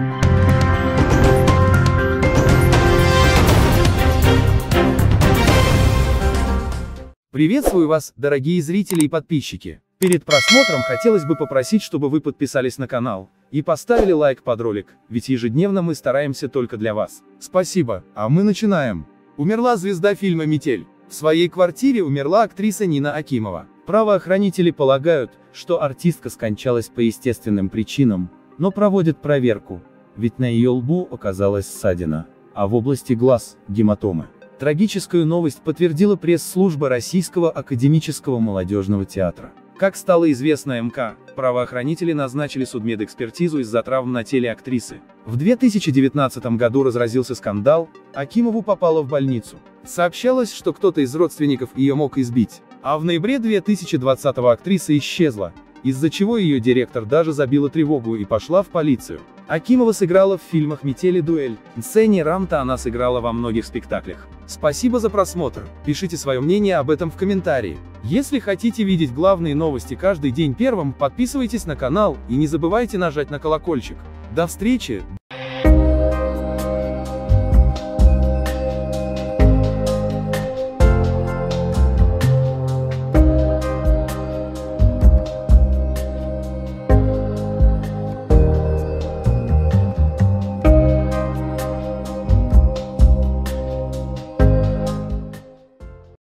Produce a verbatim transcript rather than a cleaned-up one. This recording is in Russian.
Приветствую вас, дорогие зрители и подписчики. Перед просмотром хотелось бы попросить, чтобы вы подписались на канал и поставили лайк под ролик, ведь ежедневно мы стараемся только для вас. Спасибо, а мы начинаем. Умерла звезда фильма «Метель». В своей квартире умерла актриса Нина Акимова. Правоохранители полагают, что артистка скончалась по естественным причинам, но проводят проверку, ведь на ее лбу оказалась ссадина, а в области глаз – гематомы. Трагическую новость подтвердила пресс-служба Российского академического молодежного театра. Как стало известно эм ка, правоохранители назначили судмедэкспертизу из-за травм на теле актрисы. В две тысячи девятнадцатом году разразился скандал, Акимову попала в больницу. Сообщалось, что кто-то из родственников ее мог избить. А в ноябре две тысячи двадцатого актриса исчезла, из-за чего ее директор даже забила тревогу и пошла в полицию. Акимова сыграла в фильмах «Метель» и «Дуэль». Сцене Рамта она сыграла во многих спектаклях. Спасибо за просмотр, пишите свое мнение об этом в комментарии. Если хотите видеть главные новости каждый день первым, подписывайтесь на канал и не забывайте нажать на колокольчик. До встречи!